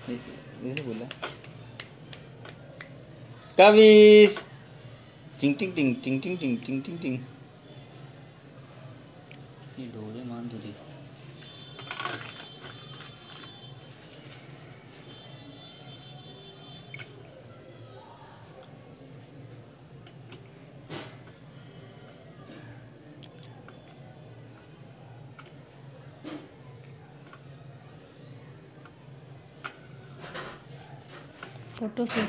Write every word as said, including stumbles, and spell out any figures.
इसे बोला कविश टिंग टिंग टिंग टिंग टिंग टिंग टिंग टिंग टिंग ये डोरे मान तुझे फोटो से